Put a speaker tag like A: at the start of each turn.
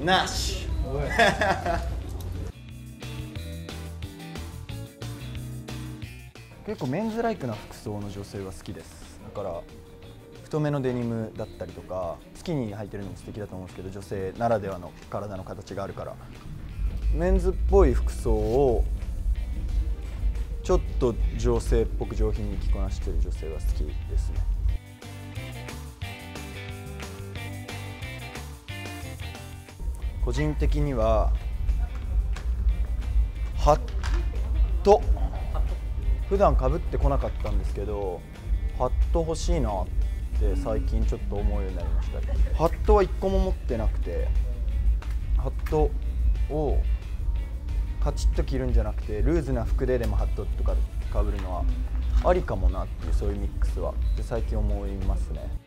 A: なし結構メンズライクな服装の女性は好きです。だから太めのデニムだったりとかスキニー履いてるのも素敵だと思うんですけど、女性ならではの体の形があるからメンズっぽい服装をちょっと女性っぽく上品に着こなしている女性は好きですね。個人的にはハット、普段かぶってこなかったんですけどハット欲しいなって最近ちょっと思うようになりました。ハットは1個も持ってなくて、ハットをカチッと着るんじゃなくてルーズな服でもハットとかかぶるのはありかもなっていう、そういうミックスはって最近思いますね。